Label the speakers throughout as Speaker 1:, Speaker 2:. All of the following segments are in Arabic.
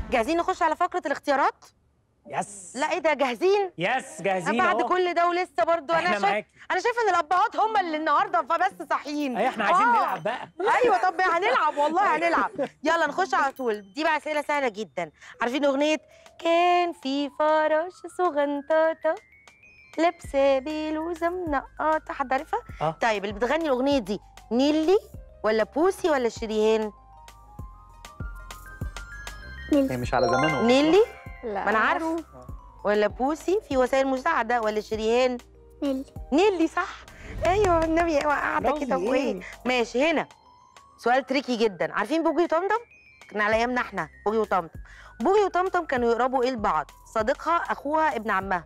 Speaker 1: جاهزين نخش على فقرة الاختيارات؟
Speaker 2: يس.
Speaker 1: لا ايه ده، جاهزين؟
Speaker 2: يس جاهزين
Speaker 1: بعد
Speaker 2: اهو.
Speaker 1: كل ده ولسه برضو
Speaker 2: احنا معاكي.
Speaker 1: انا شايفه ان الابهات هم اللي النهارده فبس صاحيين.
Speaker 2: ايوه احنا عايزين نلعب بقى.
Speaker 1: ايوه طب هنلعب والله هنلعب. يلا نخش على طول. دي بقى اسئله سهله جدا. عارفين اغنيه كان في فراش صغنطاطه لابسه بلوزه منقطه، حد عارفها؟ طيب اللي بتغني الاغنيه دي نيلي ولا بوسي ولا شريهان؟
Speaker 3: هي مش على زمانهم.
Speaker 1: نيلي؟
Speaker 4: لا
Speaker 1: ما انا عارفه. ولا بوسي في وسائل مساعده ولا شريهان؟ نيلي صح. ايوه النبي وقعتك كده وايه. ماشي. هنا سؤال تريكي جدا. عارفين بوجي وطمطم؟ كان على ايامنا احنا بوجي وطمطم. بوجي وطمطم كانوا يقربوا ايه لبعض؟ صديقها، اخوها، ابن عمها؟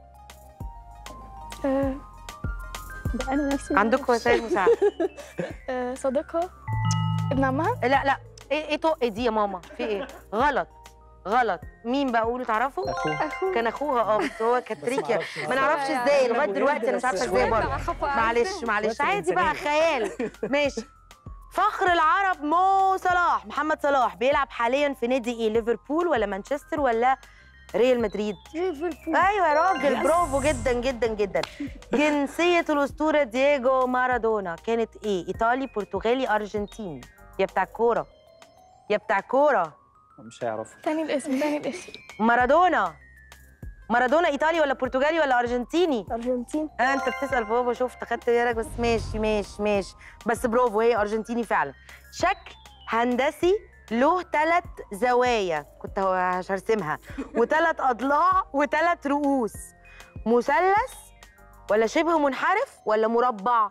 Speaker 4: ده انا نفسي
Speaker 1: عندكم وسائل مساعده.
Speaker 4: صديقها، ابن عمها.
Speaker 1: لا ايه طق دي يا ماما؟ في ايه؟ غلط. مين بقى؟ قولوا تعرفوا؟
Speaker 4: اخوها.
Speaker 1: كان اخوها بس هو كانت تريكي ما نعرفش ازاي لغايه دلوقتي. انا مش عارفه ازاي برضه. معلش عادي بقى خيال. ماشي. فخر العرب مو صلاح، محمد صلاح، بيلعب حاليا في نادي ايه؟ ليفربول ولا مانشستر ولا ريال مدريد؟
Speaker 4: ليفربول.
Speaker 1: ايوه يا راجل برافو جدا جدا جدا. جنسيه الاسطوره دييجو مارادونا كانت ايه؟ ايطالي، برتغالي، ارجنتيني؟ يا بتاع الكوره
Speaker 3: مش هيعرفوا.
Speaker 4: تاني الاسم.
Speaker 1: مارادونا ايطالي ولا برتغالي ولا ارجنتيني؟
Speaker 4: ارجنتين.
Speaker 1: انت بتسال بابا، شفت خدت بالك؟ بس ماشي بس برافو، هي ارجنتيني فعلا. شكل هندسي له 3 زوايا، كنت هرسمها، و3 اضلاع و3 رؤوس. مثلث ولا شبه منحرف ولا مربع؟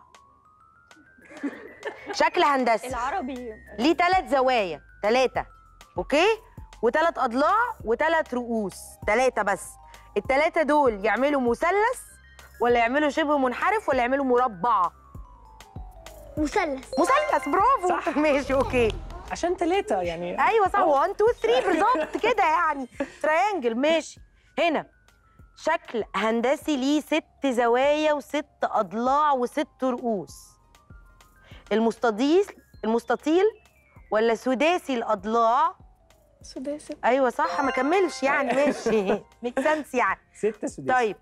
Speaker 1: شكل هندسي
Speaker 4: العربي
Speaker 1: ليه 3 زوايا، 3 اوكي، و3 اضلاع و3 رؤوس، 3 بس. ال3 دول يعملوا مثلث ولا يعملوا شبه منحرف ولا يعملوا مربع؟
Speaker 4: مثلث.
Speaker 1: برافو
Speaker 2: صح.
Speaker 1: ماشي اوكي.
Speaker 2: عشان 3 يعني.
Speaker 1: ايوه صح. 1 2 3 بالظبط كده يعني. تريانجل. ماشي. هنا شكل هندسي ليه 6 زوايا و6 اضلاع و6 رؤوس. المستطيل ولا سداسي الاضلاع؟
Speaker 4: سداسي.
Speaker 1: ايوه صح. ما كملش يعني. ماشي ميك سنس يعني.
Speaker 2: 6 سداسي.
Speaker 1: طيب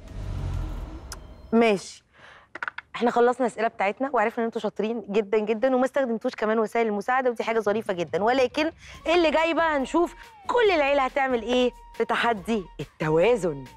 Speaker 1: ماشي. احنا خلصنا الاسئله بتاعتنا وعرفنا ان انتوا شاطرين جدا جدا وما استخدمتوش كمان وسائل المساعده، ودي حاجه ظريفه جدا. ولكن اللي جاي بقى هنشوف كل العيله هتعمل ايه في تحدي التوازن.